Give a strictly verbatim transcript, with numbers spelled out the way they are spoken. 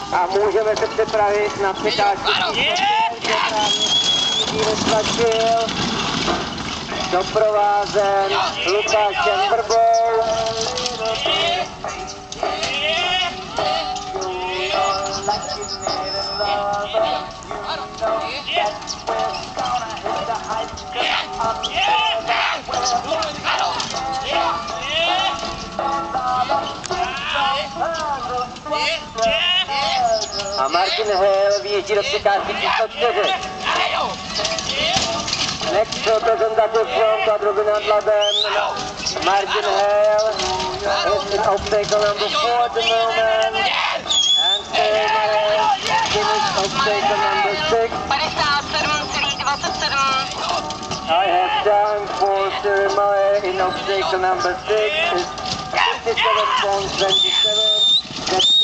A můžeme se připravit na překážku číslo doprovázen Lukášem Vrbou. A Martin Hale vyjíždí do překážky číslo čtyři. Next representative from Quadruple nad Labem, Martin Hale is in obstacle number four at the moment. And Hale finished obstacle number six. I have time for Cyril Maher in obstacle number six. It's fifty-seven point two seven.